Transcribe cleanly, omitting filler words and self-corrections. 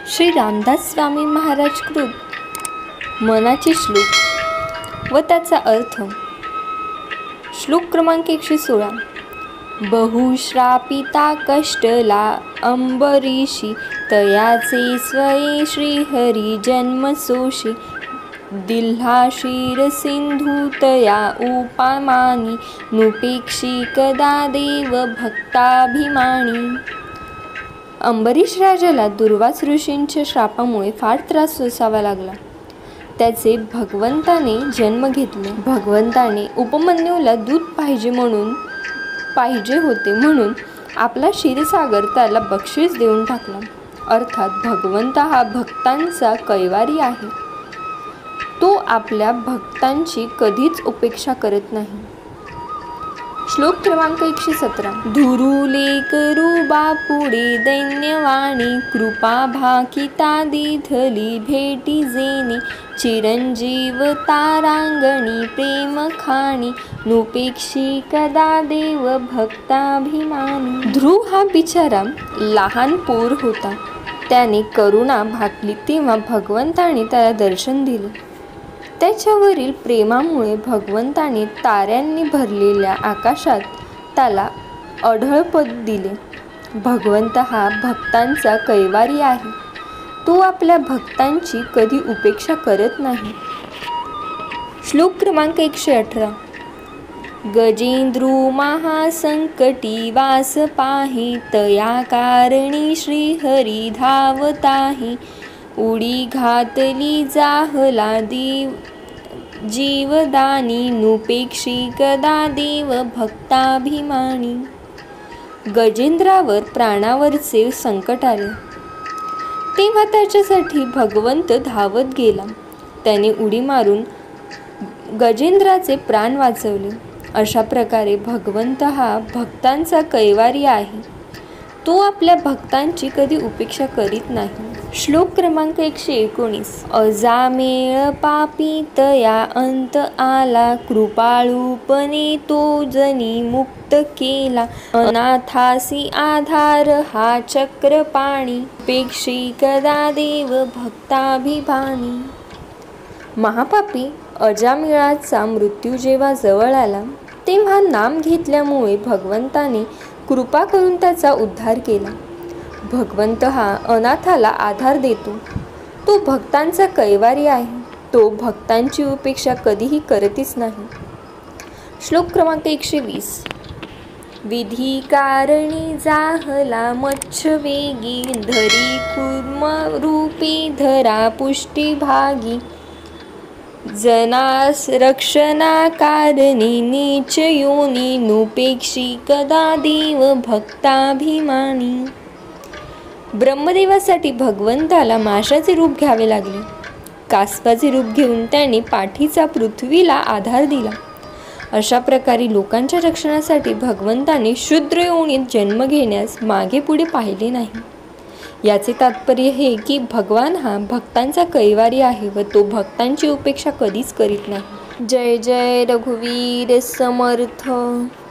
श्री रामदास स्वामी महाराज कृत मनाचे श्लोक व त्याचा अर्थ. श्लोक क्रमांक 116. बहुश्रापिता कष्टला अंबरीशी, तयाचे स्वये श्रीहरी जन्मसोशी. दिल्हा क्षीर सिंधू तया उपामानी, नुपेक्षी कदा देव भक्ताभिमानी. अंबरीश राजाला दुर्वास ऋषींच्या श्रापामुळे फार त्रास सोसावा लागला. त्याचे भगवंताने जन्म घेतले. भगवंताने उपमन्यूला दूध पाहिजे होते म्हणून आपला क्षीरसागर त्याला बक्षीस देऊन टाकला. अर्थात भगवंत हा भक्तांचा कैवारी आहे. तो आपल्या भक्तांची कधीच उपेक्षा करत नाही. श्लोक क्रमांक 117. धुरुले करू बापुडे दैन्यवाणी, कृपा भाकिता दिधली भेटी जेणे. चिरंजीव तारांगणी प्रेम खाणी, नुपेक्षी कदा देव भक्ताभिमानी. ध्रुव हा बिचारा लहान पोर होता. त्याने करुणा भाकली तेव्हा भगवंताने त्याला दर्शन दिले. त्याच्यावरील प्रेमामुळे भगवंताने ताऱ्यांनी भरलेल्या आकाशात त्याला अढळपद दिले. भगवंत हा भक्तांचा कैवारी आहे. तो आपल्या भक्तांची कधी उपेक्षा करत नाही. श्लोक क्रमांक 118. गजेंद्रू महासंकटी वास पाही, तया कारणी श्रीहरी धावताही. उडी घातली जाहला जीवदानी, नुपेक्षी कदा देव भक्ताभिमानी. गजेंद्रावर प्राणावरचे संकट आले तेव्हा त्याच्यासाठी भगवंत धावत गेला. त्याने उडी मारून गजेंद्राचे प्राण वाचवले. अशा प्रकारे भगवंत हा भक्तांचा कैवारी आहे. तो आपल्या भक्तांची कधी उपेक्षा करीत नाही. श्लोक क्रमांक 119. अजामेळ पापी तया अंत आला, कृपाळूपणे तो जनी मुक्त केला. अनाथासी आधार हा चक्रपाणी, पेक्षी कदा देव भक्ताभिमानी. महापापी अजामिळाचा मृत्यू जेव्हा जवळ आला तेव्हा नाम घेतल्यामुळे भगवंताने कृपा करून त्याचा उद्धार केला. भगवंत हा अनाथाला आधार देतो. तो भक्तांचा कैवारी आहे. तो भक्तांची उपेक्षा कधीही करतच नाही. श्लोक क्रमांक 120. विधी कारणी जाहला मच्छवेगी, धरी कुर्म रूपी धरा पुष्टिभागी. जनास रक्षणा कारणी नीच योनी, नुपेक्षी कदा देव भक्ताभिमानी. ब्रह्मदेवासाठी भगवंताला माशाचे रूप घ्यावे लागले. कासवाचे रूप घेऊन त्याने पाठीचा पृथ्वीला आधार दिला. अशा प्रकारे लोकांच्या रक्षणासाठी भगवंताने शूद्र योनीत जन्म घेण्यास मागे पुढे पाहिले नाही. याचे तात्पर्य हे की भगवान हा भक्तांचा कैवारी आहे व तो भक्तांची उपेक्षा कधीच करीत नाही. जय जय रघुवीर समर्थ.